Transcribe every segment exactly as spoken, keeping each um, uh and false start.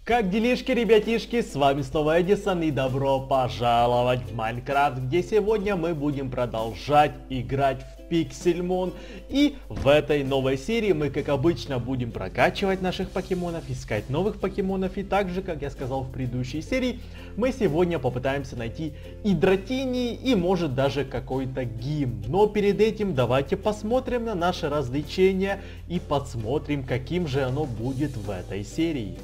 Как делишки, ребятишки, с вами снова Эдисон и добро пожаловать в Майнкрафт, где сегодня мы будем продолжать играть в Пиксельмон. И в этой новой серии мы, как обычно, будем прокачивать наших покемонов, искать новых покемонов. И также, как я сказал в предыдущей серии, мы сегодня попытаемся найти и Дратини, и может даже какой-то гимн. Но перед этим давайте посмотрим на наше развлечение и посмотрим, каким же оно будет в этой серии.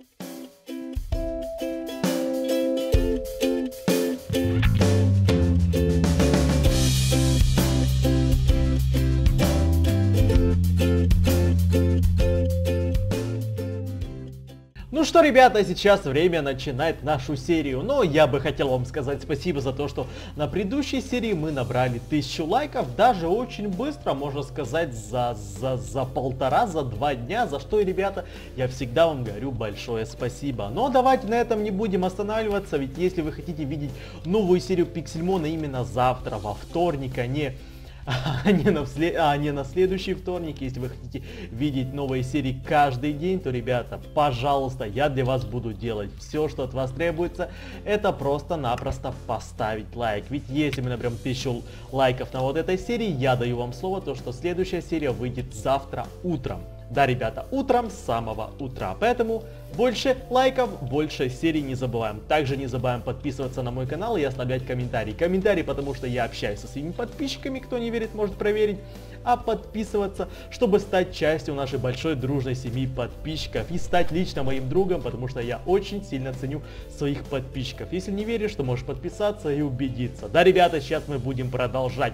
Ну что, ребята, сейчас время начинать нашу серию, но я бы хотел вам сказать спасибо за то, что на предыдущей серии мы набрали тысячу лайков, даже очень быстро, можно сказать, за, за, за полтора, за два дня, за что, ребята, я всегда вам говорю большое спасибо. Но давайте на этом не будем останавливаться, ведь если вы хотите видеть новую серию Пиксельмона именно завтра, во вторник, а не... А не, на вслед... а не на следующий вторник, если вы хотите видеть новые серии каждый день, то, ребята, пожалуйста, я для вас буду делать все, что от вас требуется. Это просто-напросто поставить лайк. Ведь если мы наберем тысячу лайков на вот этой серии, я даю вам слово, то что следующая серия выйдет завтра утром. Да, ребята, утром с самого утра. Поэтому больше лайков, больше серий не забываем. Также не забываем подписываться на мой канал и оставлять комментарии. Комментарии, потому что я общаюсь со своими подписчиками, кто не верит, может проверить. А подписываться, чтобы стать частью нашей большой дружной семьи подписчиков. И стать лично моим другом, потому что я очень сильно ценю своих подписчиков. Если не веришь, то можешь подписаться и убедиться. Да, ребята, сейчас мы будем продолжать.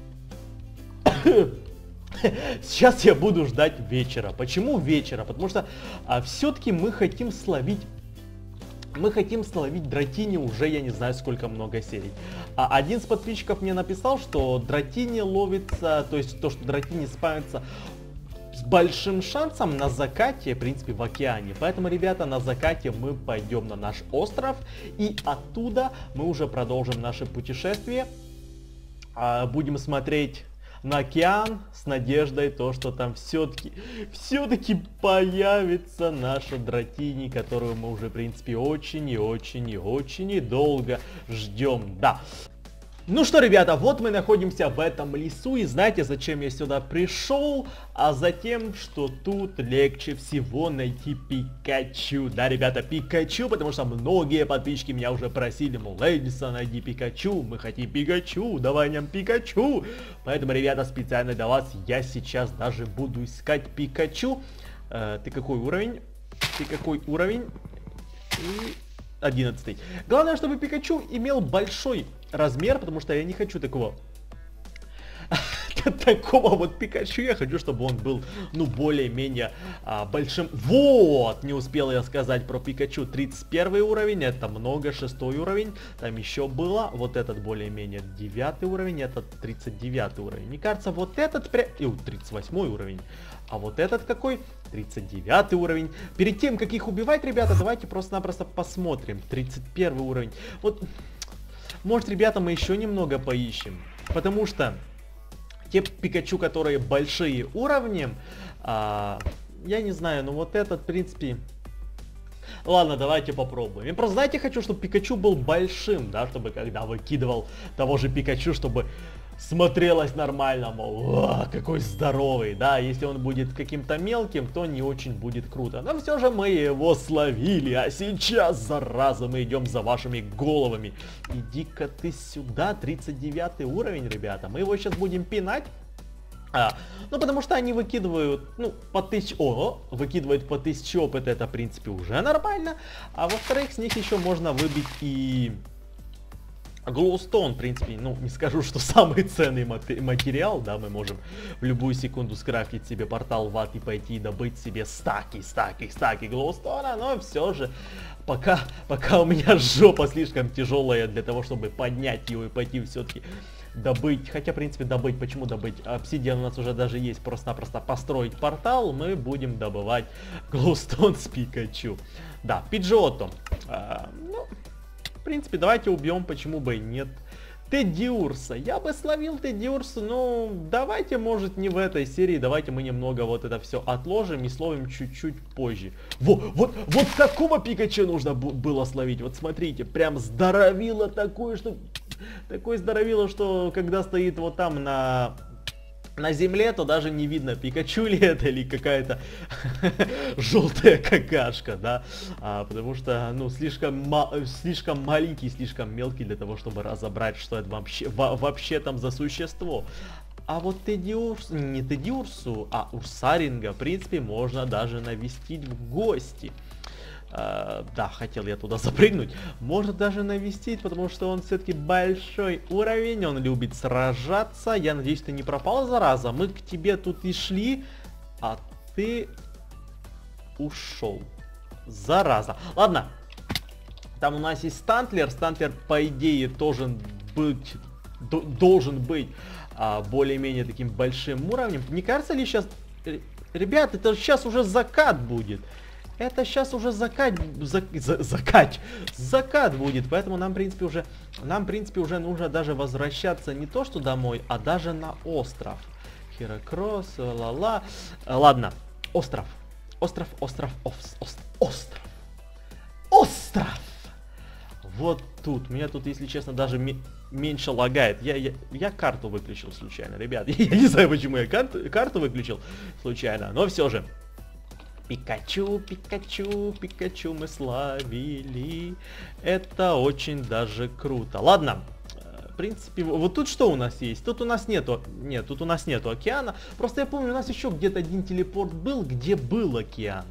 Сейчас я буду ждать вечера. Почему вечера? Потому что а, все-таки мы хотим словить, мы хотим словить Дратини уже я не знаю сколько много серий. А один из подписчиков мне написал, что Дратини ловится, то есть то, что Дратини спавнится с большим шансом на закате, в принципе, в океане. Поэтому, ребята, на закате мы пойдем на наш остров и оттуда мы уже продолжим наше путешествие. А, будем смотреть на океан с надеждой, то, что там все-таки, все-таки появится наша Дратини, которую мы уже, в принципе, очень и очень и очень и долго ждем. Да. Ну что, ребята, вот мы находимся в этом лесу, и знаете, зачем я сюда пришел? А затем, что тут легче всего найти Пикачу. Да, ребята, Пикачу, потому что многие подписчики меня уже просили, мол, Эдисон, найди Пикачу, мы хотим Пикачу, давай нам Пикачу. Поэтому, ребята, специально для вас я сейчас даже буду искать Пикачу. Э, ты какой уровень? Ты какой уровень? И... одиннадцатый. Главное, чтобы Пикачу имел большой размер, потому что я не хочу такого такого вот Пикачу. Я хочу, чтобы он был, ну, более-менее а, большим. Вот, не успел я сказать про Пикачу. тридцать первый уровень, это много, шестой уровень. Там еще было вот этот более-менее девятый уровень, этот тридцать девятый уровень. Мне кажется, вот этот прям... тридцать восьмой уровень. А вот этот какой? тридцать девятый уровень. Перед тем, как их убивать, ребята, давайте просто-напросто посмотрим. тридцать первый уровень. Вот, может, ребята, мы еще немного поищем. Потому что те Пикачу, которые большие уровнем, а, я не знаю, ну вот этот, в принципе... Ладно, давайте попробуем. Я просто, знаете, хочу, чтобы Пикачу был большим, да, чтобы когда выкидывал того же Пикачу, чтобы смотрелось нормально, мол, о, какой здоровый, да, если он будет каким-то мелким, то не очень будет круто. Но все же мы его словили, а сейчас, зараза, мы идем за вашими головами. Иди-ка ты сюда, тридцать девятый уровень, ребята, мы его сейчас будем пинать. А, ну, потому что они выкидывают, ну, по тысяче... О, выкидывают по тысяче опыта, это, в принципе, уже нормально. А во-вторых, с них еще можно выбить и... Глоустон, в принципе, ну, не скажу, что самый ценный материал, да, мы можем в любую секунду скрафтить себе портал в ад и пойти добыть себе стаки, стаки, стаки глоустона, но все же, пока, пока у меня жопа слишком тяжелая для того, чтобы поднять его и пойти все-таки добыть, хотя, в принципе, добыть, почему добыть? Обсидиан у нас уже даже есть, просто-напросто построить портал, мы будем добывать глоустон с Пикачу. Да, Пиджиотто, а, ну... В принципе, давайте убьем, почему бы и нет. Тедиурса. Я бы словил Тедиурса, но давайте, может, не в этой серии. Давайте мы немного вот это все отложим и словим чуть-чуть позже. Во, вот, вот такого Пикачу нужно было словить. Вот смотрите, прям здоровило такое, что... Такое здоровило, что когда стоит вот там на... На земле, то даже не видно, Пикачу ли это или какая-то желтая какашка, да, а, потому что, ну, слишком, слишком маленький, слишком мелкий для того, чтобы разобрать, что это вообще, вообще там за существо. А вот Тедиурс, не Тедиурсу, а Урсаринга, в принципе, можно даже навестить в гости. Uh, да, хотел я туда запрыгнуть. Можно даже навестить, потому что он все-таки большой уровень, он любит сражаться. Я надеюсь, ты не пропал, зараза. Мы к тебе тут и шли, а ты ушел. Зараза. Ладно. Там у нас есть Стантлер. Стантлер, по идее, должен быть, должен быть а, более-менее таким большим уровнем. Не кажется ли сейчас... Ребят, это сейчас уже закат будет. Это сейчас уже закат, за, за, закат, закат будет, поэтому нам, в принципе, уже, нам, в принципе, уже нужно даже возвращаться не то, что домой, а даже на остров. Хирокросс, ла-ла. Ладно, остров, остров, остров, ос, ос, остров, остров. Вот тут, меня тут, если честно, даже меньше лагает. Я, я, я карту выключил случайно, ребят. Я не знаю, почему я карту, карту выключил случайно, но все же. Пикачу, Пикачу, Пикачу мы славили. Это очень даже круто. Ладно, в принципе, вот тут что у нас есть? Тут у нас нету, нет, тут у нас нету океана. Просто я помню, у нас еще где-то один телепорт был, где был океан.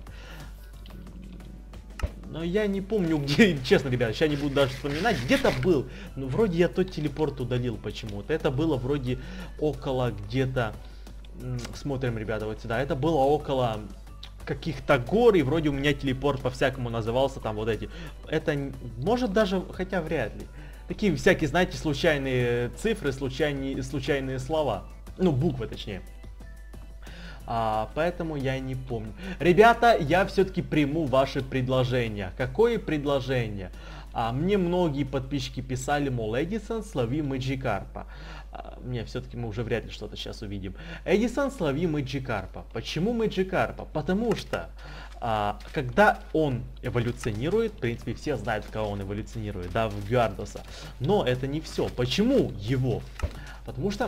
Но я не помню, где, честно, ребята, сейчас не буду даже вспоминать. Где-то был, но вроде я тот телепорт удалил почему-то. Это было вроде около где-то, смотрим, ребята, вот сюда. Это было около... каких-то гор, и вроде у меня телепорт по-всякому назывался, там вот эти. Это может даже, хотя вряд ли. Такие всякие, знаете, случайные цифры, случайные, случайные слова. Ну, буквы точнее. А, поэтому я не помню. Ребята, я все-таки приму ваши предложения. Какое предложение? А, мне многие подписчики писали, мол, Эдисон, слови Мэджикарпа. А, не, все-таки мы уже вряд ли что-то сейчас увидим. Эдисон, слови Мэджикарпа. Почему Мэджикарпа? Потому что, а, когда он эволюционирует, в принципе, все знают, в кого он эволюционирует, да, в Гюардоса. Но это не все. Почему его? Потому что,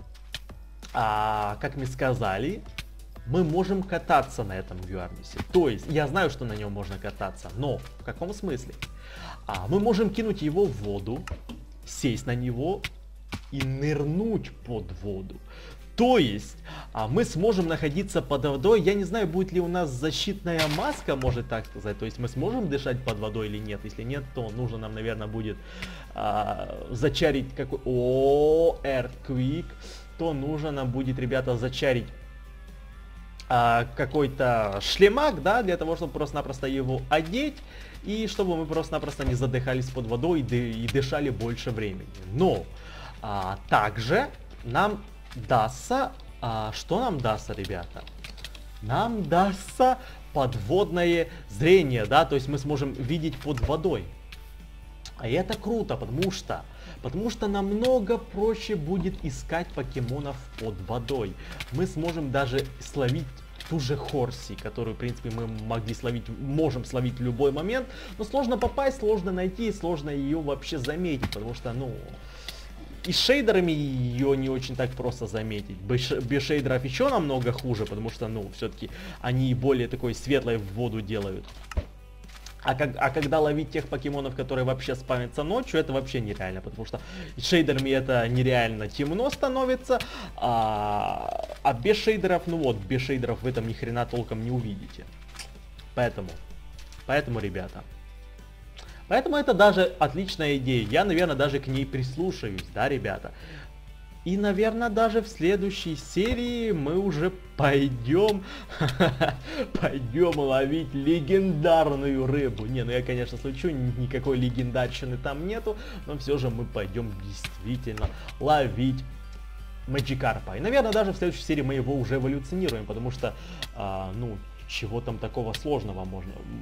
а, как мы сказали, мы можем кататься на этом Гюардосе. То есть, я знаю, что на нем можно кататься, но в каком смысле? А, мы можем кинуть его в воду, сесть на него и нырнуть под воду. То есть, а, мы сможем находиться под водой. Я не знаю, будет ли у нас защитная маска, может так сказать. То есть, мы сможем дышать под водой или нет. Если нет, то нужно нам, наверное, будет а, зачарить какой... О, Earthquake. То нужно нам будет, ребята, зачарить а, какой-то шлемак, да, для того, чтобы просто-напросто его одеть. И чтобы мы просто-напросто не задыхались под водой и дышали больше времени. Но а, также нам дастся... А, что нам дастся, ребята? Нам дастся подводное зрение, да, то есть мы сможем видеть под водой. А это круто, потому что... Потому что намного проще будет искать покемонов под водой. Мы сможем даже словить ту же Хорси, которую, в принципе, мы могли словить, можем словить в любой момент. Но сложно попасть, сложно найти, сложно ее вообще заметить, потому что, ну... И с шейдерами ее не очень так просто заметить. Без шейдеров еще намного хуже, потому что, ну, все-таки они более такой светлой в воду делают. А, как, а когда ловить тех покемонов, которые вообще спавнятся ночью, это вообще нереально, потому что с шейдерами это нереально темно становится, а, а без шейдеров, ну вот, без шейдеров вы там ни хрена толком не увидите. Поэтому, поэтому, ребята, поэтому это даже отличная идея, я, наверное, даже к ней прислушаюсь, да, ребята. И, наверное, даже в следующей серии мы уже пойдем, пойдем ловить легендарную рыбу. Не, ну я, конечно, слышу, никакой легендарщины там нету, но все же мы пойдем действительно ловить Мэджикарпа. И, наверное, даже в следующей серии мы его уже эволюционируем, потому что, а, ну, чего там такого сложного можно...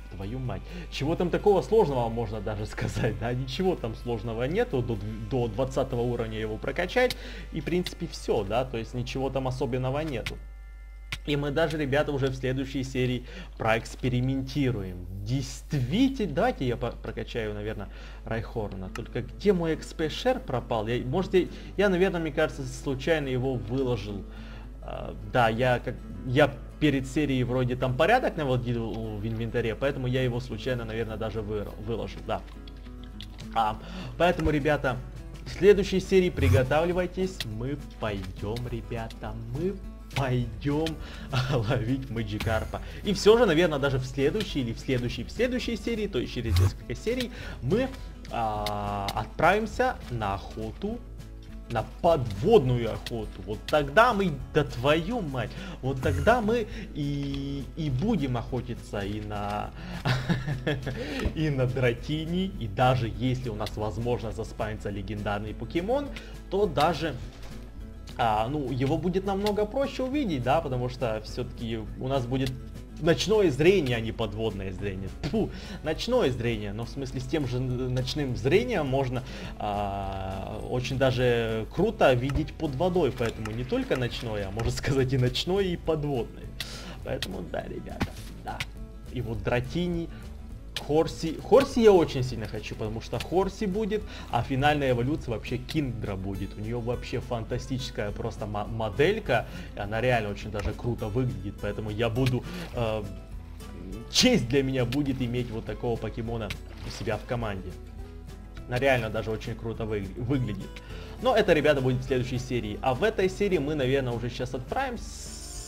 Твою мать. Чего там такого сложного, можно даже сказать, да? Ничего там сложного нету, до, до двадцатого уровня его прокачать, и в принципе все, да? То есть ничего там особенного нету. И мы даже, ребята, уже в следующей серии проэкспериментируем. Действительно, давайте я прокачаю, наверное, Райхорна. Только где мой экс пи-шер пропал? Я, может, я, я, наверное, мне кажется, случайно его выложил. Uh, да, я как я перед серией вроде там порядок наводил в инвентаре, поэтому я его случайно, наверное, даже вы, выложил, да. А, поэтому, ребята, в следующей серии приготавливайтесь, мы пойдем, ребята, мы пойдем ловить Мэджикарпа. И все же, наверное, даже в следующей или в следующей, в следующей серии, то есть через несколько серий, мы а, отправимся на охоту. На подводную охоту. Вот тогда мы, да твою мать, вот тогда мы и, и будем охотиться и на и на Дратини, и даже если у нас возможно заспавнится легендарный покемон, то даже а, ну, его будет намного проще увидеть, да, потому что все-таки у нас будет ночное зрение, а не подводное зрение. Фу, ночное зрение, но в смысле с тем же ночным зрением можно а, очень даже круто видеть под водой, поэтому не только ночное, а можно сказать и ночное, и подводное. Поэтому да, ребята, да. И вот Дратини, Хорси. Хорси я очень сильно хочу, потому что Хорси будет, а финальная эволюция вообще Кингдра будет. У нее вообще фантастическая просто моделька, и она реально очень даже круто выглядит, поэтому я буду... Э, честь для меня будет иметь вот такого покемона у себя в команде. Она реально даже очень круто вы, выглядит. Но это, ребята, будет в следующей серии. А в этой серии мы, наверное, уже сейчас отправимся.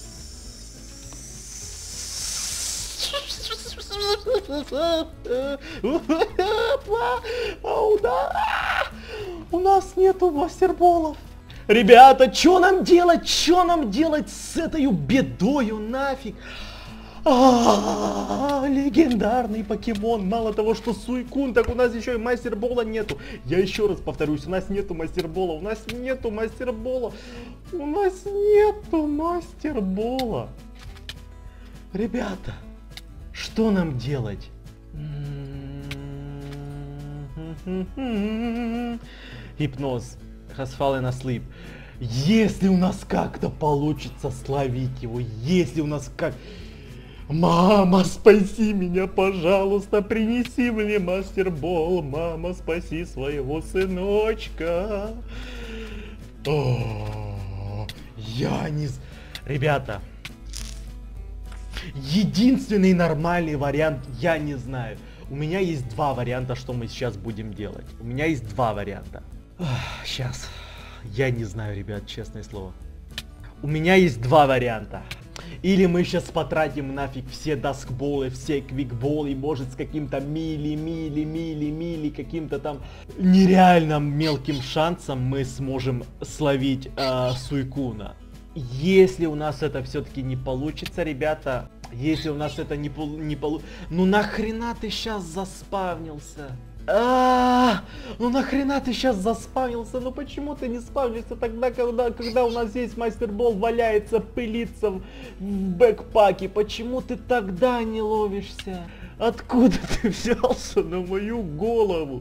У нас нету мастерболов. Ребята, что нам делать? Что нам делать с этой бедою нафиг? А, легендарный покемон. Мало того, что Суйкун, так у нас еще и мастербола нету. Я еще раз повторюсь, у нас нету мастербола. У нас нету мастербола. У нас нету мастербола. Ребята, что нам делать? Гипноз. Has fallen asleep. Если у нас как-то получится словить его, если у нас как... Мама, спаси меня, пожалуйста, принеси мне мастербол. Мама, спаси своего сыночка. О, я не... Ребята, единственный нормальный вариант, я не знаю. У меня есть два варианта, что мы сейчас будем делать. У меня есть два варианта. Ах, сейчас. Я не знаю, ребят, честное слово. У меня есть два варианта. Или мы сейчас потратим нафиг все даскболы, все квикболы, может с каким-то мили, мили, мили, мили, каким-то там нереальным мелким шансом мы сможем словить э, Суйкуна. Если у нас это все-таки не получится, ребята, если у нас это не, не получится, ну нахрена ты сейчас заспавнился? А, ну нахрена ты сейчас заспавнился? Ну почему ты не спавнишься тогда, когда, когда у нас есть мастербол, валяется, пылится в, в бэкпаке? Почему ты тогда не ловишься? Откуда ты взялся на мою голову?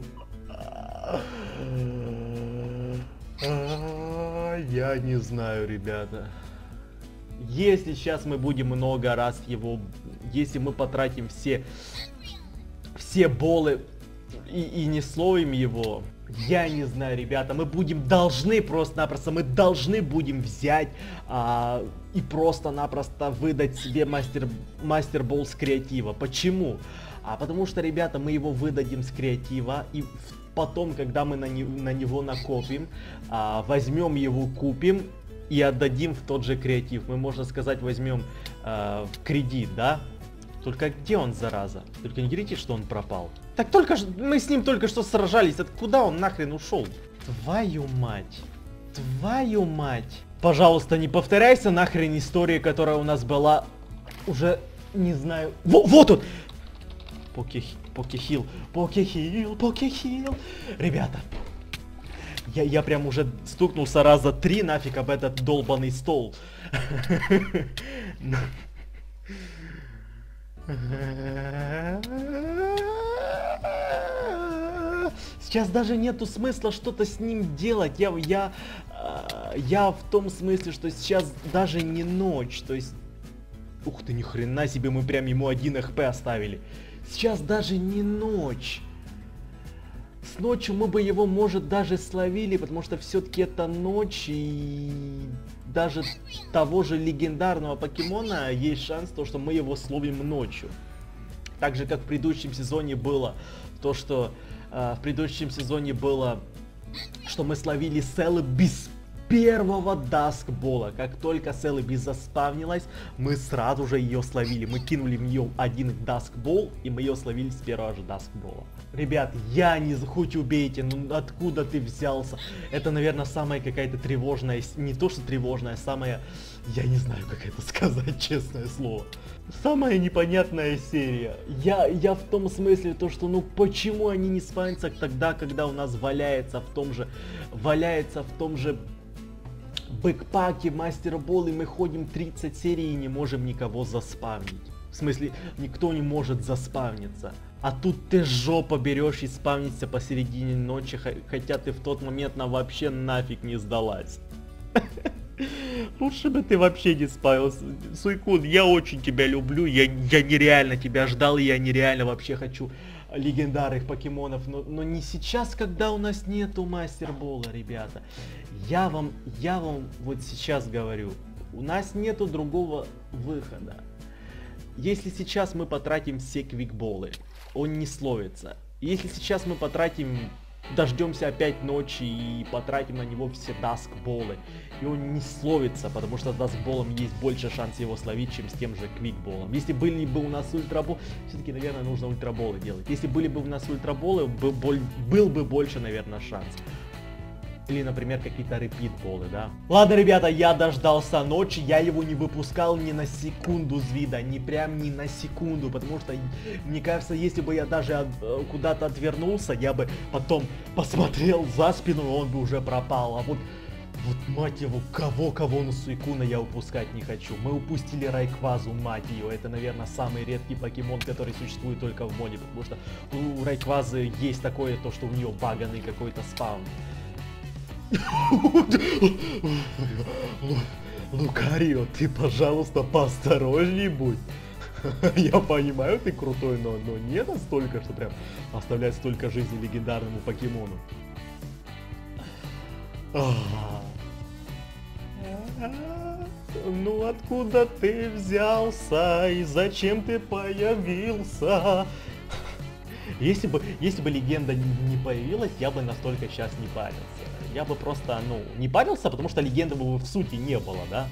Я не знаю, ребята. Если сейчас мы будем много раз его, если мы потратим все, все болы и, и не словим его, я не знаю, ребята, мы будем должны просто-напросто, мы должны будем взять а, и просто-напросто выдать себе мастер, мастербол с креатива. Почему? А потому что, ребята, мы его выдадим с креатива, и потом, когда мы на, не, на него накопим, а, возьмем его, купим и отдадим в тот же креатив. Мы, можно сказать, возьмем а, в кредит, да? Только где он, зараза? Только не говорите, что он пропал. Так только ж... мы с ним только что сражались. Откуда он нахрен ушел? Твою мать. Твою мать. Пожалуйста, не повторяйся нахрен истории, которая у нас была уже, не знаю... Во, вот он! Покехил, покехил, покехил, покехил. Ребята, я, я прям уже стукнулся раза три нафиг об этот долбанный стол. Сейчас даже нету смысла что-то с ним делать. Я, я, я в том смысле, что сейчас даже не ночь. То есть, ух ты, ни хрена себе, мы прям ему один эх пэ оставили. Сейчас даже не ночь. С ночью мы бы его, может, даже словили, потому что все-таки это ночь, и даже того же легендарного покемона есть шанс, то, что мы его словим ночью. Так же, как в предыдущем сезоне было, то, что э, в предыдущем сезоне было, что мы словили Селеби без первого даскбола. Как только Селеби заспавнилась, мы сразу же ее словили. Мы кинули в нее один даскбол, и мы ее словили с первого же даскбола. Ребят, я не... Хоть убейте, ну откуда ты взялся? Это, наверное, самая какая-то тревожная... Не то, что тревожная, самая... Я не знаю, как это сказать, честное слово. Самая непонятная серия. Я, я в том смысле, то, что ну почему они не спавнятся тогда, когда у нас валяется в том же... Валяется в том же... бэкпаке Мастер Болл, и мы ходим тридцать серий и не можем никого заспавнить. В смысле, никто не может заспавниться. А тут ты жопа берешь и спавнишься посередине ночи, хотя ты в тот момент нам вообще нафиг не сдалась. Лучше бы ты вообще не спавился. Суйкун, я очень тебя люблю, я, я нереально тебя ждал, и я нереально вообще хочу легендарных покемонов, но, но не сейчас, когда у нас нету Мастер Болла, ребята. Я вам, я вам вот сейчас говорю, у нас нету другого выхода. Если сейчас мы потратим все квикболы, он не словится. Если сейчас мы потратим, дождемся опять ночи и потратим на него все даскболы, и он не словится, потому что с даскболом есть больше шанс его словить, чем с тем же квикболом. Если были бы у нас ультраболы, все-таки, наверное, нужно ультраболы делать. Если были бы у нас ультраболы, был, был бы больше, наверное, шанс. Или, например, какие-то репит-болы, да? Ладно, ребята, я дождался ночи, я его не выпускал ни на секунду с вида, не прям ни на секунду, потому что, мне кажется, если бы я даже от, куда-то отвернулся, я бы потом посмотрел за спину, и он бы уже пропал. А вот, вот мать его, кого-кого, ну Суйкуна я упускать не хочу. Мы упустили Райквазу, мать ее, это, наверное, самый редкий покемон, который существует только в моде, потому что у Райквазы есть такое, то, что у нее баганный какой-то спаун. Лукарио, ты, пожалуйста, поосторожней будь. Я понимаю, ты крутой, но, но не настолько, что прям оставлять столько жизни легендарному покемону. Ну откуда ты взялся и зачем ты появился? Если бы, если бы легенда не появилась, я бы настолько сейчас не парился. Я бы просто, ну, не парился, потому что легенды бы в сути не было, да?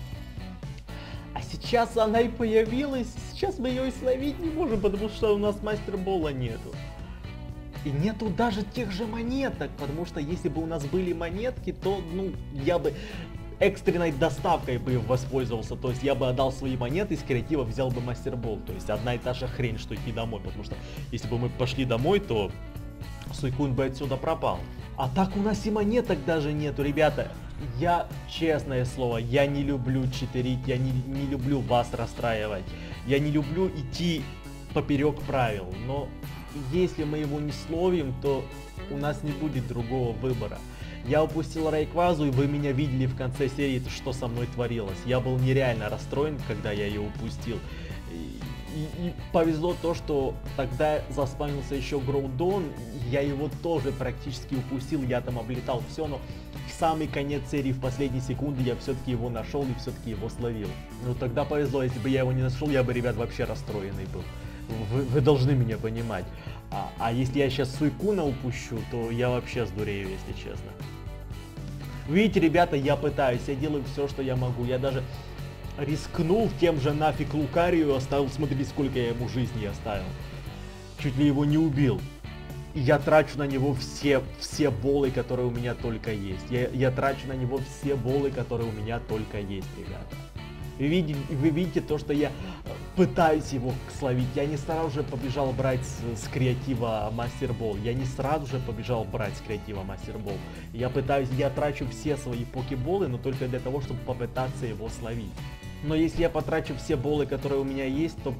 А сейчас она и появилась, сейчас мы ее и словить не можем, потому что у нас Мастер Болла нету. И нету даже тех же монеток, потому что если бы у нас были монетки, то, ну, я бы экстренной доставкой бы воспользовался, то есть я бы отдал свои монеты, из креатива взял бы Мастер Болл, то есть одна и та же хрень, что идти домой, потому что если бы мы пошли домой, то Суйкун бы отсюда пропал. А так у нас и монеток даже нету, ребята. Я, честное слово, я не люблю читерить, я не, не люблю вас расстраивать, я не люблю идти поперек правил, но если мы его не словим, то у нас не будет другого выбора. Я упустил Райквазу, и вы меня видели в конце серии, что со мной творилось. Я был нереально расстроен, когда я ее упустил. И, и, и повезло то, что тогда заспавнился еще Гроудон, я его тоже практически упустил, я там облетал все, но в самый конец серии, в последние секунды, я все-таки его нашел и все-таки его словил. Ну тогда повезло, если бы я его не нашел, я бы, ребят, вообще расстроенный был. Вы, вы должны меня понимать. А, а если я сейчас Суйкуна упущу, то я вообще сдурею, если честно. Видите, ребята, я пытаюсь, я делаю все, что я могу. Я даже рискнул тем же нафиг Лукарию, оставил, смотрите, сколько я ему жизни оставил. Чуть ли его не убил. И я трачу на него все, все болы, которые у меня только есть. Я, я трачу на него все болы, которые у меня только есть, ребята. Вы видите, вы видите то, что я пытаюсь его словить. Я не сразу же побежал брать с, с креатива Мастер Болл. Я не сразу же побежал брать с креатива Мастер Болл. Я пытаюсь, я трачу все свои покеболы, но только для того, чтобы попытаться его словить. Но если я потрачу все болы, которые у меня есть, то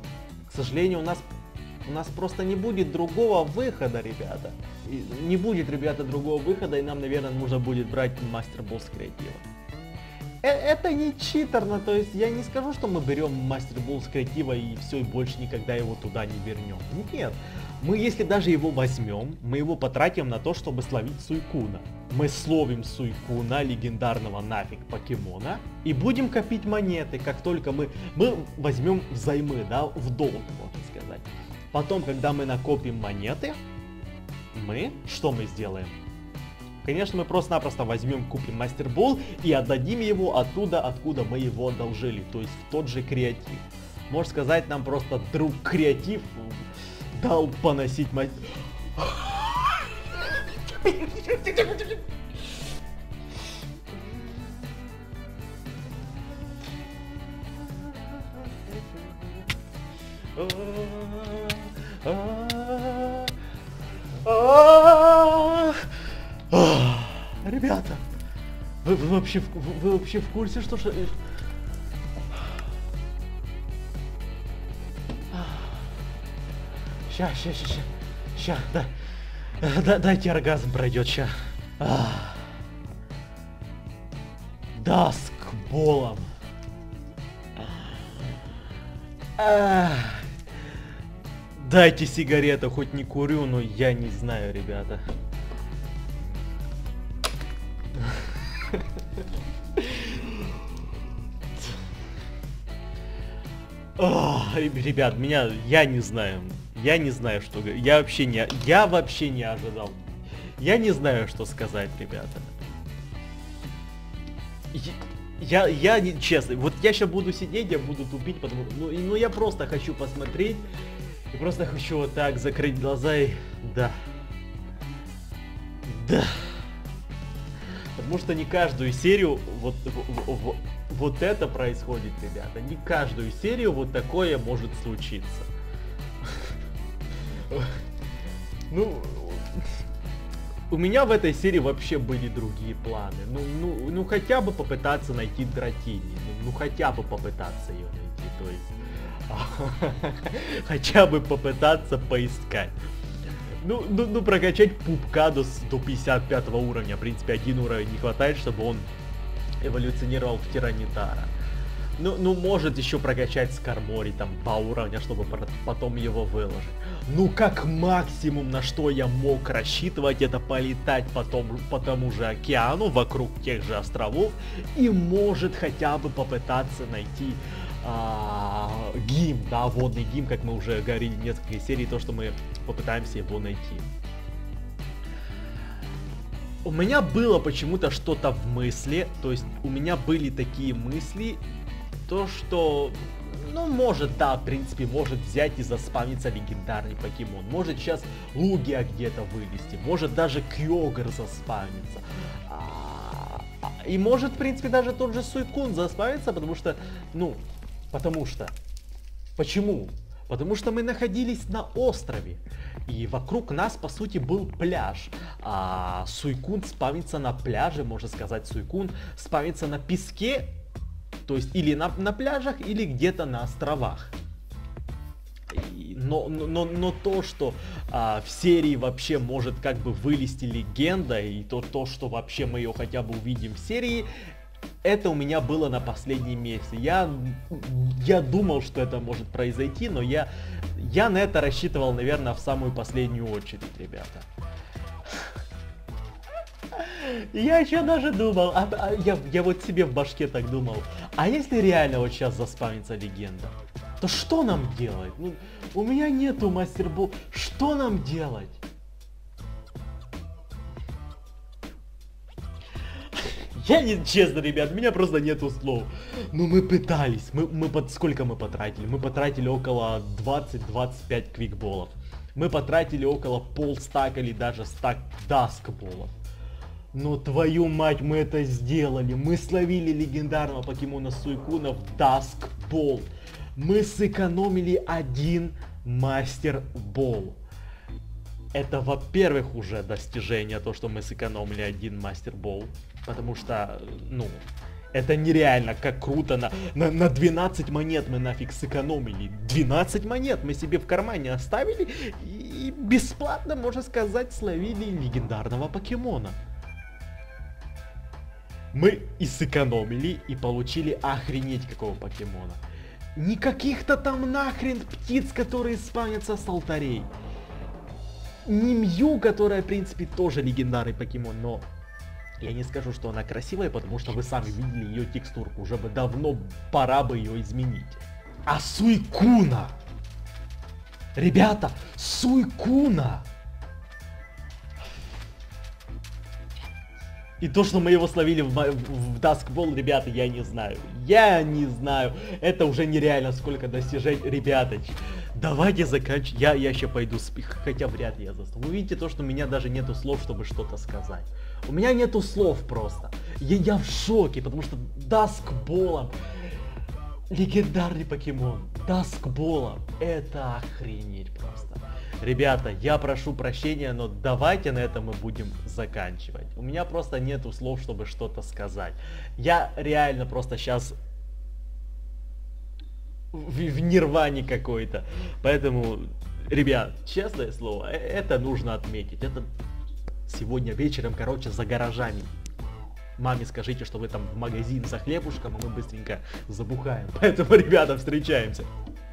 К сожалению, у нас, у нас просто не будет другого выхода, ребята. И не будет, ребята, другого выхода, и нам, наверное, нужно будет брать Master Ball с креатива. Это не читерно, то есть я не скажу, что мы берем Master Ball с креатива и все, и больше никогда его туда не вернем. Нет, мы если даже его возьмем, мы его потратим на то, чтобы словить Суйкуна. Мы словим Суйкуна, легендарного нафиг покемона, и будем копить монеты, как только мы, мы возьмем взаймы, да, в долг, можно сказать. Потом, когда мы накопим монеты, мы, что мы сделаем? Конечно, мы просто-напросто возьмем, купим Мастер Болл и отдадим его оттуда, откуда мы его одолжили, то есть в тот же креатив. Можно сказать, нам просто друг креатив дал поносить мать. Ребята, вы, вы, вообще, вы, вы вообще в курсе, что... Ща, ща, ща, ща, ща, да, да, дайте оргазм пройдет, ща. Даскболом. Дайте сигарету, хоть не курю, но я не знаю, ребята. О, ребят, меня, я не знаю, я не знаю, что, я вообще не, я вообще не ожидал, я не знаю, что сказать, ребята. Я, я, я честно, вот я сейчас буду сидеть, я буду тупить, потому, ну, ну я просто хочу посмотреть, и просто хочу вот так закрыть глаза и, да, да. Потому что не каждую серию вот, вот, вот это происходит, ребята. Не каждую серию вот такое может случиться. Ну, у меня в этой серии вообще были другие планы. Ну, ну, ну хотя бы попытаться найти Дратини. Ну, ну хотя бы попытаться ее найти. То есть, хотя бы попытаться поискать. Ну, ну, ну, прокачать пупка до, до пятьдесят пятого уровня. В принципе, один уровень не хватает, чтобы он эволюционировал в Тиранитара. Ну, ну, может еще прокачать Скармори там по уровня, чтобы потом его выложить. Ну, как максимум, на что я мог рассчитывать, это полетать потом по тому же океану, вокруг тех же островов. И может хотя бы попытаться найти... А, гим, да, водный гим, как мы уже говорили в нескольких серий, то, что мы попытаемся его найти. У меня было почему-то что-то в мысли, то есть у меня были такие мысли, то, что, ну, может, да, в принципе, может взять и заспамиться легендарный покемон, может сейчас Лугия где-то вылезти, может даже Кьогр заспамится. И может, в принципе, даже тот же Суйкун заспамится, потому что, ну, Потому что... Почему? Потому что мы находились на острове. И вокруг нас, по сути, был пляж. А Суйкун спавнится на пляже, можно сказать, Суйкун спавнится на песке. То есть или на, на пляжах, или где-то на островах. И, но, но, но то, что а, в серии вообще может как бы вылезти легенда, и то, то, что вообще мы ее хотя бы увидим в серии, это у меня было на последнем месте. Я, я думал, что это может произойти, но я, я на это рассчитывал, наверное, в самую последнюю очередь, ребята. Я еще даже думал, а, а, я, я вот себе в башке так думал, а если реально вот сейчас заспавнится легенда, то что нам делать? Ну, у меня нету Мастер Болл, что нам делать? Я не, честно, ребят, у меня просто нету слов. Ну мы пытались, мы, мы под сколько мы потратили? Мы потратили около двадцать-двадцать пять квикболов. Мы потратили около полстака или даже стак даскболов. Но твою мать, мы это сделали. Мы словили легендарного покемона Суйкуна в даскбол. Мы сэкономили один Мастер Болл. Это, во-первых, уже достижение, то, что мы сэкономили один Мастер Болл. Потому что, ну, Это нереально, как круто. На, на, на двенадцать монет мы нафиг сэкономили. двенадцать монет мы себе в кармане оставили и бесплатно, можно сказать, словили легендарного покемона. Мы и сэкономили, и получили охренеть какого покемона. Не каких-то там нахрен птиц, которые спавнятся с алтарей. Не Мью, которая, в принципе, тоже легендарный покемон, но... Я не скажу, что она красивая, потому что вы сами видели ее текстурку. Уже бы давно пора бы ее изменить. А Суйкуна! Ребята, Суйкуна! И то, что мы его словили в, в, в Даскбол, ребята, я не знаю. Я не знаю. Это уже нереально, сколько достижений. Ребята, давайте заканчивать. Я, я еще пойду спить, хотя вряд ли я засну. Вы видите то, что у меня даже нету слов, чтобы что-то сказать. У меня нету слов просто. Я, я в шоке, потому что Даскболом легендарный покемон. Даскболом это охренеть просто. Ребята, я прошу прощения, но давайте на этом мы будем заканчивать. У меня просто нету слов, чтобы что-то сказать. Я реально просто сейчас в, в нирване какой-то. Поэтому, ребят, честное слово, это нужно отметить. Это сегодня вечером, короче, за гаражами. Маме скажите, что вы там в магазин за хлебушком, а мы быстренько забухаем. Поэтому, ребята, встречаемся.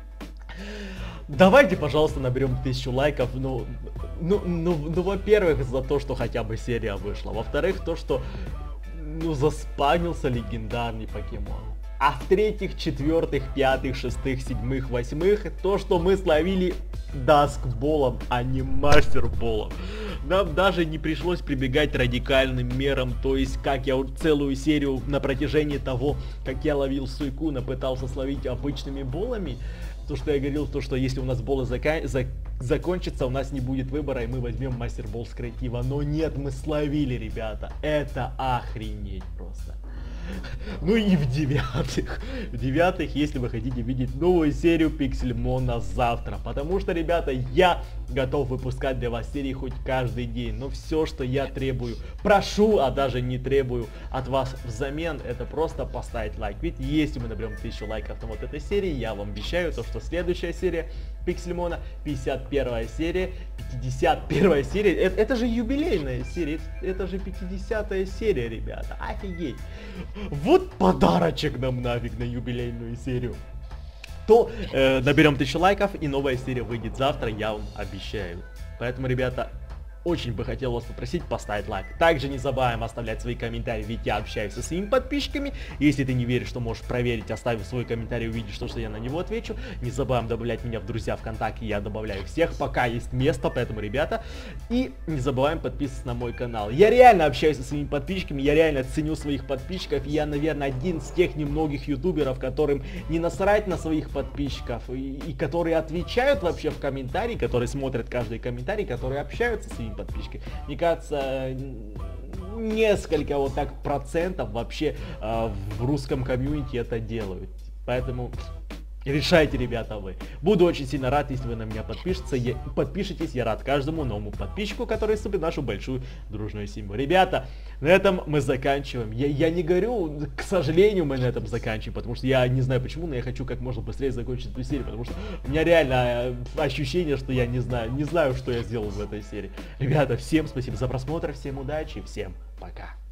Давайте, пожалуйста, наберем тысячу лайков. Ну, ну, ну, ну, во-первых, за то, что хотя бы серия вышла. Во-вторых, то, что, ну, заспавнился легендарный покемон. А в-третьих, четвертых, пятых, шестых, седьмых, восьмых, то, что мы словили Даскболом, а не Мастерболом. Нам даже не пришлось прибегать радикальным мерам, то есть, как я целую серию на протяжении того, как я ловил Суйкуна, пытался словить обычными болами. То, что я говорил, то, что если у нас болы зака зак закончатся, у нас не будет выбора, и мы возьмем Мастербол с креатива. Но нет, мы словили, ребята. Это охренеть просто. Ну и в девятых. В девятых, если вы хотите видеть новую серию Пиксельмона завтра. Потому что, ребята, я готов выпускать для вас серии хоть каждый день. Но все, что я требую, прошу, а даже не требую от вас взамен, это просто поставить лайк. Ведь если мы наберем тысячу лайков на вот этой серии, я вам обещаю, то, что следующая серия Пиксельмона, пятьдесят первая серия, пятьдесят первая серия, это, это же юбилейная серия, это же пятидесятая серия, ребята, офигеть. Вот подарочек нам нафиг на юбилейную серию. То э, наберем тысячу лайков, и новая серия выйдет завтра, я вам обещаю. Поэтому, ребята, очень бы хотел вас попросить поставить лайк. Также не забываем оставлять свои комментарии, ведь я общаюсь со своими подписчиками. Если ты не веришь, что можешь проверить, оставив свой комментарий, увидишь то, что я на него отвечу. Не забываем добавлять меня в друзья ВКонтакте, я добавляю всех, пока есть место, поэтому, ребята. И не забываем подписываться на мой канал. Я реально общаюсь со своими подписчиками, я реально ценю своих подписчиков. Я, наверное, один из тех немногих ютуберов, которым не насрать на своих подписчиков, и, и которые отвечают вообще в комментарии, которые смотрят каждый комментарий, которые общаются с своими подписчиками. Мне кажется, несколько вот так процентов вообще э, в русском комьюнити это делают. Поэтому решайте, ребята, вы. Буду очень сильно рад, если вы на меня подпишетесь. Я, подпишитесь. Я рад каждому новому подписчику, который вступит в нашу большую дружную семью. Ребята, на этом мы заканчиваем. Я, я не говорю, к сожалению, мы на этом заканчиваем, потому что я не знаю почему, но я хочу как можно быстрее закончить эту серию, потому что у меня реально ощущение, что я не знаю, не знаю, что я сделал в этой серии. Ребята, всем спасибо за просмотр, всем удачи, всем пока.